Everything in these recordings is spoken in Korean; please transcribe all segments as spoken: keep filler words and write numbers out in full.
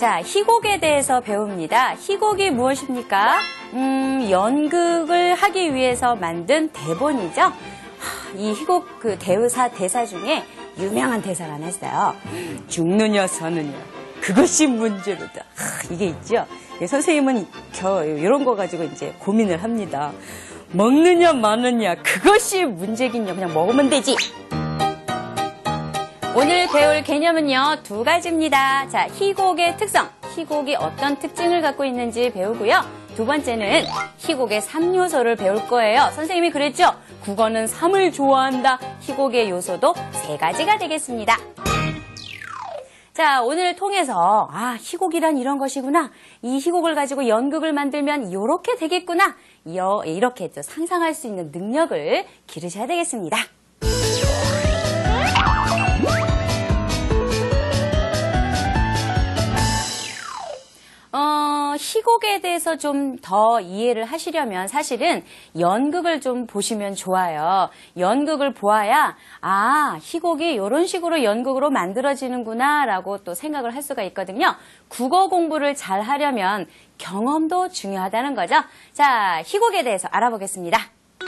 자, 희곡에 대해서 배웁니다. 희곡이 무엇입니까? 음, 연극을 하기 위해서 만든 대본이죠. 하, 이 희곡 그 대사, 대사 중에 유명한 대사가 하나 있어요. 죽느냐 사느냐 그것이 문제로다. 하, 이게 있죠. 예, 선생님은 겨, 이런 거 가지고 이제 고민을 합니다. 먹느냐 마느냐 그것이 문제긴요. 그냥 먹으면 되지. 오늘 배울 개념은요, 두 가지입니다. 자, 희곡의 특성, 희곡이 어떤 특징을 갖고 있는지 배우고요. 두 번째는 희곡의 삼 요소를 배울 거예요. 선생님이 그랬죠? 국어는 삼을 좋아한다. 희곡의 요소도 세 가지가 되겠습니다. 자, 오늘 통해서 아, 희곡이란 이런 것이구나. 이 희곡을 가지고 연극을 만들면 이렇게 되겠구나. 이렇게 상상할 수 있는 능력을 기르셔야 되겠습니다. 어, 희곡에 대해서 좀 더 이해를 하시려면 사실은 연극을 좀 보시면 좋아요. 연극을 보아야 아, 희곡이 이런 식으로 연극으로 만들어지는구나 라고 또 생각을 할 수가 있거든요. 국어 공부를 잘 하려면 경험도 중요하다는 거죠. 자, 희곡에 대해서 알아보겠습니다.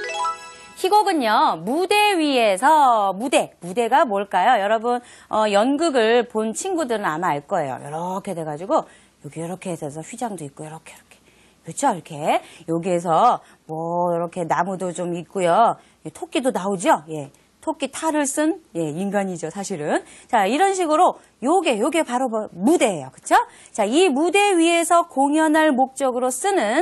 희곡은요, 무대 위에서, 무대, 무대가 뭘까요? 여러분, 어, 연극을 본 친구들은 아마 알 거예요. 이렇게 돼가지고 여기 이렇게 해서 휘장도 있고 이렇게 이렇게 그렇죠? 이렇게 여기에서 뭐 이렇게 나무도 좀 있고요. 토끼도 나오죠? 예. 토끼 탈을 쓴 예, 인간이죠, 사실은. 자, 이런 식으로 요게 요게 바로 무대예요. 그렇죠? 자, 이 무대 위에서 공연할 목적으로 쓰는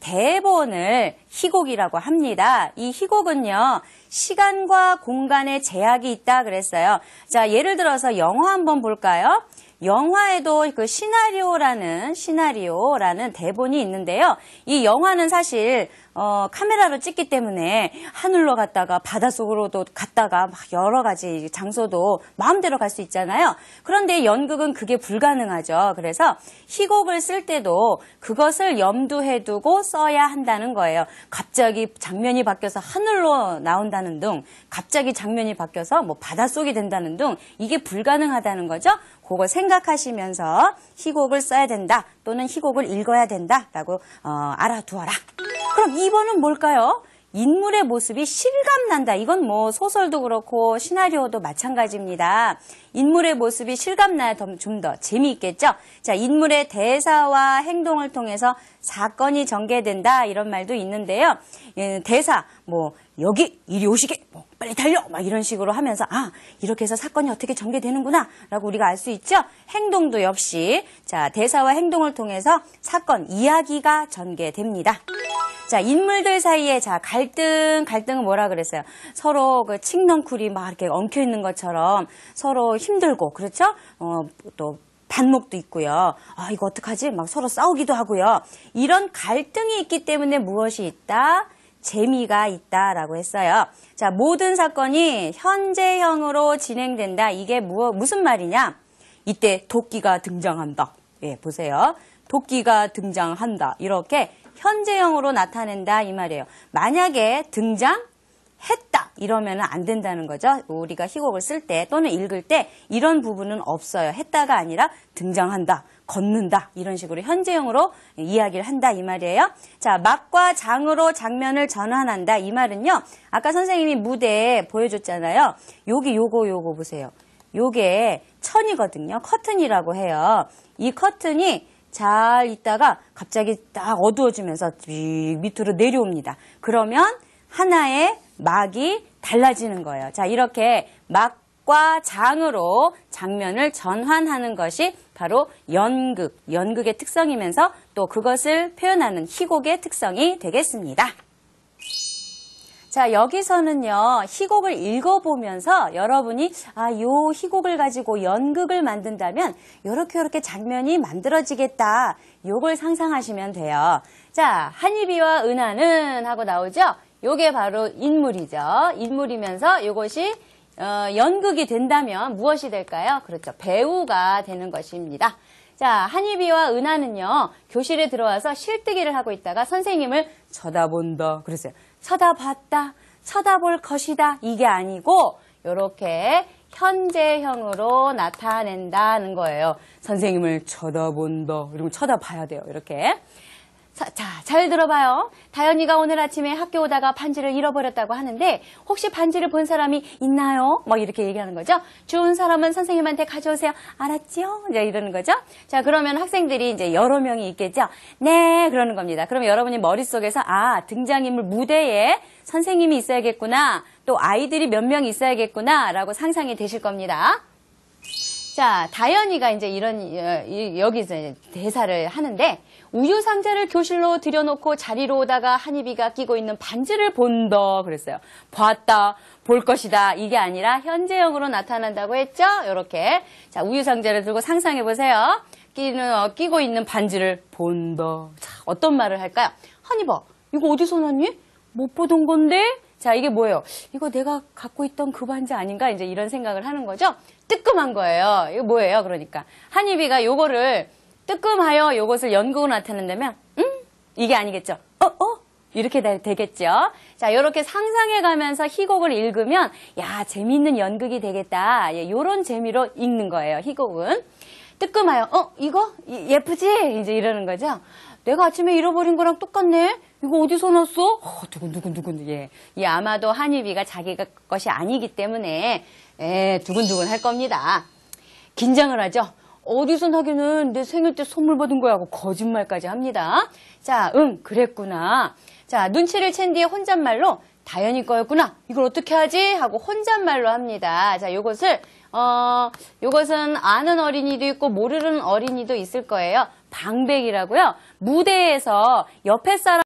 대본을 희곡이라고 합니다. 이 희곡은요, 시간과 공간에 제약이 있다 그랬어요. 자, 예를 들어서 영화 한번 볼까요? 영화에도 그 시나리오라는 시나리오라는 대본이 있는데요. 이 영화는 사실 어, 카메라로 찍기 때문에 하늘로 갔다가 바닷속으로도 갔다가 막 여러 가지 장소도 마음대로 갈 수 있잖아요. 그런데 연극은 그게 불가능하죠. 그래서 희곡을 쓸 때도 그것을 염두에 두고 써야 한다는 거예요. 갑자기 장면이 바뀌어서 하늘로 나온다는 등, 갑자기 장면이 바뀌어서 뭐 바닷속이 된다는 등 이게 불가능하다는 거죠. 그걸 생각하시면서 희곡을 써야 된다 또는 희곡을 읽어야 된다라고 어, 알아두어라. 그럼 이 번은 뭘까요? 인물의 모습이 실감난다. 이건 뭐 소설도 그렇고 시나리오도 마찬가지입니다. 인물의 모습이 실감나야 좀 더 재미있겠죠? 자, 인물의 대사와 행동을 통해서 사건이 전개된다. 이런 말도 있는데요. 예, 대사, 뭐 여기 이리 오시게, 뭐 빨리 달려, 막 이런 식으로 하면서 아, 이렇게 해서 사건이 어떻게 전개되는구나 라고 우리가 알 수 있죠? 행동도 역시 자, 대사와 행동을 통해서 사건, 이야기가 전개됩니다. 자, 인물들 사이에 자, 갈등, 갈등은 뭐라 그랬어요? 서로 그 칡넝쿨이 막 이렇게 엉켜 있는 것처럼 서로 힘들고, 그렇죠? 어, 또 반목도 있고요. 아, 이거 어떡하지? 막 서로 싸우기도 하고요. 이런 갈등이 있기 때문에 무엇이 있다? 재미가 있다라고 했어요. 자, 모든 사건이 현재형으로 진행된다. 이게 무, 무슨 말이냐? 이때 도끼가 등장한다. 예, 보세요. 도끼가 등장한다. 이렇게 현재형으로 나타낸다 이 말이에요. 만약에 등장했다 이러면 안 된다는 거죠. 우리가 희곡을 쓸 때 또는 읽을 때 이런 부분은 없어요. 했다가 아니라 등장한다, 걷는다 이런 식으로 현재형으로 이야기를 한다 이 말이에요. 자, 막과 장으로 장면을 전환한다 이 말은요. 아까 선생님이 무대에 보여줬잖아요. 여기 요거 요거 보세요. 요게 천이거든요. 커튼이라고 해요. 이 커튼이 잘 있다가 갑자기 딱 어두워지면서 밑으로 내려옵니다. 그러면 하나의 막이 달라지는 거예요. 자, 이렇게 막과 장으로 장면을 전환하는 것이 바로 연극, 연극의 특성이면서 또 그것을 표현하는 희곡의 특성이 되겠습니다. 자, 여기서는요, 희곡을 읽어보면서 여러분이 아, 요 희곡을 가지고 연극을 만든다면 요렇게 요렇게 장면이 만들어지겠다. 요걸 상상하시면 돼요. 자, 한이비와 은하는 하고 나오죠? 요게 바로 인물이죠. 인물이면서 요것이 어, 연극이 된다면 무엇이 될까요? 그렇죠. 배우가 되는 것입니다. 자, 한이비와 은하는요, 교실에 들어와서 실뜨기를 하고 있다가 선생님을 쳐다본다. 그랬어요. 쳐다봤다, 쳐다볼 것이다. 이게 아니고, 요렇게 현재형으로 나타낸다는 거예요. 선생님을 쳐다본다. 이러면 쳐다봐야 돼요. 이렇게. 자, 자, 잘 들어봐요. 다현이가 오늘 아침에 학교 오다가 반지를 잃어버렸다고 하는데 혹시 반지를 본 사람이 있나요? 막 이렇게 얘기하는 거죠. 준 사람은 선생님한테 가져오세요. 알았죠? 이제 이러는 거죠. 자, 그러면 학생들이 이제 여러 명이 있겠죠. 네, 그러는 겁니다. 그럼 여러분이 머릿속에서 아, 등장인물 무대에 선생님이 있어야겠구나. 또 아이들이 몇 명 있어야겠구나. 라고 상상이 되실 겁니다. 자, 다현이가 이제 이런, 여기서 대사를 하는데, 우유 상자를 교실로 들여놓고 자리로 오다가 한이비가 끼고 있는 반지를 본다. 그랬어요. 봤다, 볼 것이다. 이게 아니라 현재형으로 나타난다고 했죠? 요렇게. 자, 우유 상자를 들고 상상해보세요. 끼는, 어, 끼고 있는 반지를 본다. 자, 어떤 말을 할까요? 한이봐, 이거 어디서 났니? 못 보던 건데? 자, 이게 뭐예요? 이거 내가 갖고 있던 그 반지 아닌가? 이제 이런 생각을 하는 거죠? 뜨끔한 거예요. 이거 뭐예요? 그러니까. 한이비가 요거를 뜨끔하여 요것을 연극으로 나타낸다면, 음? 이게 아니겠죠? 어, 어? 이렇게 되겠죠? 자, 요렇게 상상해가면서 희곡을 읽으면, 야, 재미있는 연극이 되겠다. 예, 요런 재미로 읽는 거예요, 희곡은. 뜨끔하여, 어, 이거? 예쁘지? 이제 이러는 거죠? 내가 아침에 잃어버린 거랑 똑같네? 이거 어디서 났어? 어, 두근두근두근, 예. 이 아마도 한이비가 자기가 것이 아니기 때문에, 예, 두근두근 할 겁니다. 긴장을 하죠? 어디서 나기는 내 생일 때 선물 받은 거야 하고 거짓말까지 합니다. 자, 응, 그랬구나. 자, 눈치를 챈 뒤에 혼잣말로 다현이 거였구나. 이걸 어떻게 하지? 하고 혼잣말로 합니다. 자, 요것을, 어, 요것은 아는 어린이도 있고 모르는 어린이도 있을 거예요. 방백이라고요. 무대에서 옆에 사람